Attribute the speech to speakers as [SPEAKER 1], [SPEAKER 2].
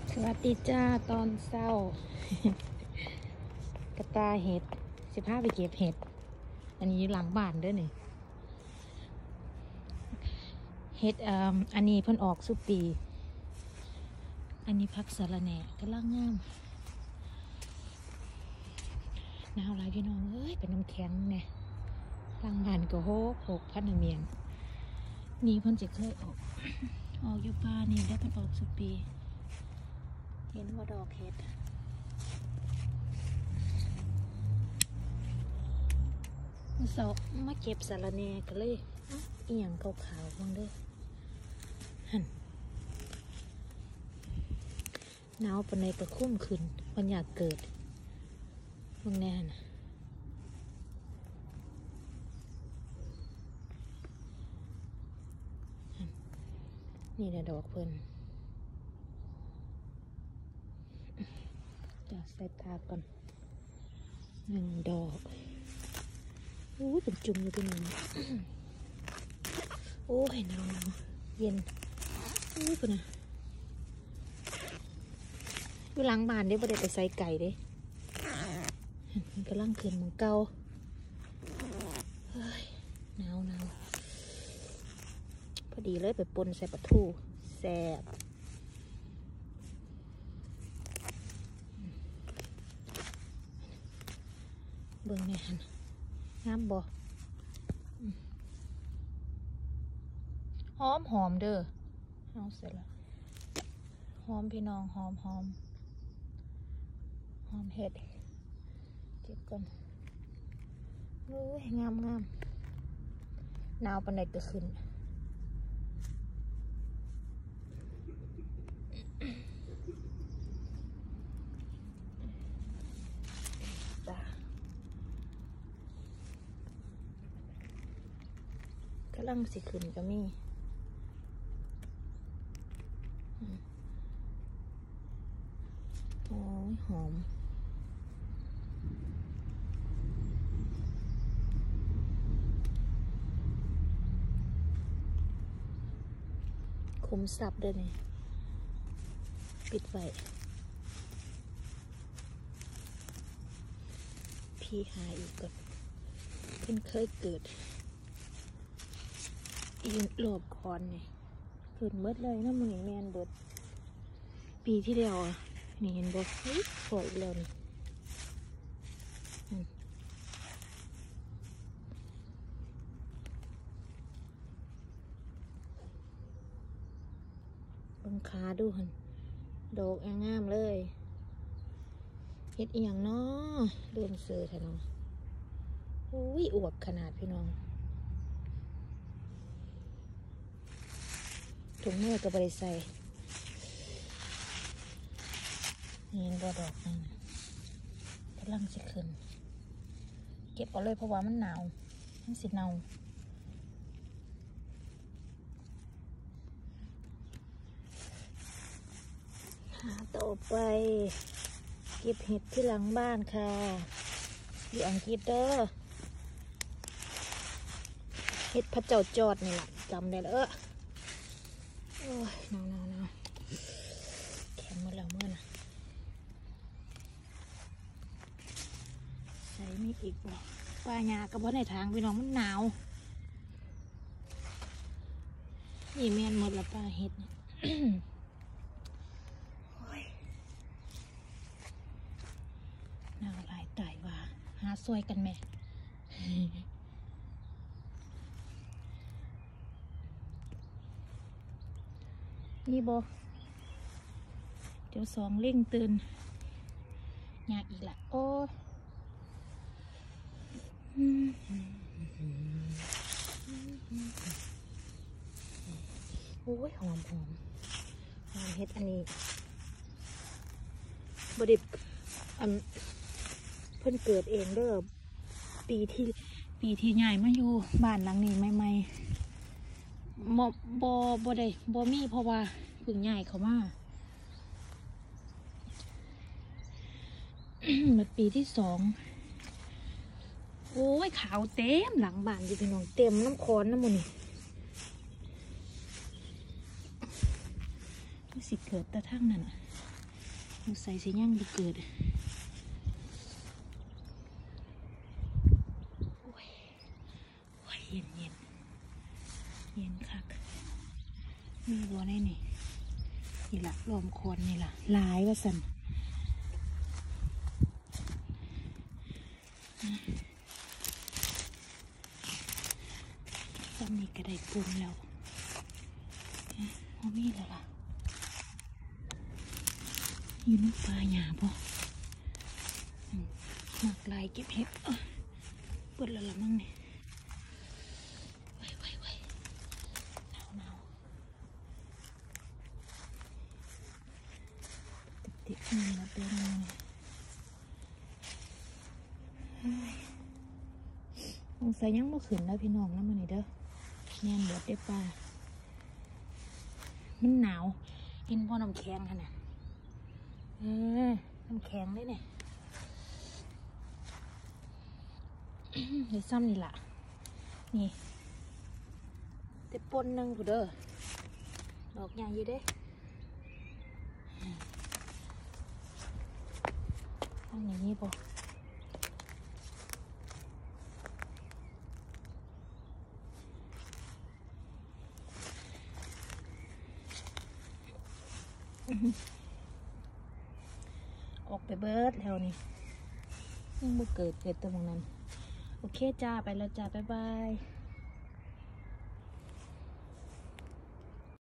[SPEAKER 1] สวัสดีจ้าตอนเศร้า กระตาเห็ด15ไปเก็บเห็ดอันนี้หลังบ้านด้วยนี่เห็ดอันนี้เพิ่นออกสุปีอันนี้พักสะระแหน่กำลังงามหนาวหลายพี่น้องเอ้ยเป็นน้ำแข็งเนี่ยหลังบ้านก็หกพันเมียนนี่เพิ่นจะเคยออก ออกอยู่ป่านี่ได้เพิ่นออกสุปีเห็นว่าดอกเห็ดเสามาเก็บสาระแหน่กันเลยเอียงขาวๆบ้างเด้อหันหนาวปานใดก็คุ้มขึ้นวันอยากเกิดบางแน่นะนี่แหละดอกเพิ่นจะใส่ตาก่อน1 ดอกโอ้ยเป็นจุ่มอยู่เป็นหนึ่งโอ้ยหนาวเย็นโอ้ยคนน่ะอยู่หลังบ้านเด้บ่ได้ไปใส่ไก่เด้มันกำลังขึ้นเหมือนเก่าเฮ้ยหนาวพอดีเลยไปปนใส่ปลาทูแซ่บเบิ่งแม่หันงามบ่หอมเด้อเอาเสร็จแล้วหอมพี่น้องหอมเห็ดเก็บก่อนโอ้ยงามหนาวปานใดก็ขึ้นกำลังสิขึ้นก็มีโอ้ยหอมคุมซับด้วยนี่ปิดไว้พี่หาอีกก่อนเพิ่นเคยเกิดอีโลบคอนนี่ขึ้นเบิดเลยนะมันนี่แมนเบิดปีที่แล้วอ่ะนี่เห็นบ่เฮ้ยสวยแล้วนี่บังคาดูหันดอกงามเลยเฮ็ดอีหยังเนาะเริ่มเสือแท้เนาะอุ้ยอวบขนาดพี่น้องถุงมือกับบริใส่เห็นบ่ดอกนั่นกำลังจะขึ้นเก็บเอาเลยเพราะว่ามันหนาวมันสิเน่าหาต่อไปเก็บเห็ดที่หลังบ้านค่ะอยู่อังกฤษเด้อเห็ดพระเจ้าจอดนี่แหละจำได้แล้วโอ้ยหนาวแข็งหมดแล้วเมื่อน่ะใส่มีอีกบ่ปลาหยากับว่าในทางพี่น้องมันหนาวนี่แม่นหมดแล้วปลาเห็ดเนี่ยหนาวหลายตายว่าหาซอยกันแม่นี่บ่เดี๋ยว2เร่งตื่นยากอีกละโอ้โอ้ยหอมเฮ็ดอันนี้บดิบเพิ่นเกิดเองเด้อปีที่ใหญ่มาอยู่บ้านหลังนี้ใหม่บ่ได้บ่มีเพราะว่าเพิ่งใหญ่เขามาเมื่อปีที่2โอ้ยขาวเต็มหลังบ้านอยู่พี่น้องเต็มน้ำค้อนน้ำมันนี่สิเกิดแต่ทั้งนั้นใส่สีย่างบุเกิดโอ้ยเย็นเย็นคักมีบัวได้นี่นี่ละรวมคนนี่ละลายว่าสันซ้ำนี่ก็ได้ปรุงแล้วเอามีแล้วล่ะอยู่ในป่าหญ้าบ่หมักลายเก็บเห็ดเปิดแล้วละมั่งเนี่ยไว้หนาวติดนี่มาเต็มเลยสงสัยยังไม่ขึ้นแล้วพี่น้องนะมันนี่เด้อแน่นเบิดได้ป่ามันหนาวกินพ่อน้ำแข็งขนาดน้ำแข็งเลยเนี่ยเดี๋ยวซ้ำนี่ล่ะนี่แต่ปนนึงกูเด้อดอกใหญ่อยู่เด้ทำอย่างนี้ป่ะออกไปเบิร์ดแล้วนี่ยังบ่เกิดตัวตรงนั้นโอเคจ้าไปแล้วจ้าบ๊ายบาย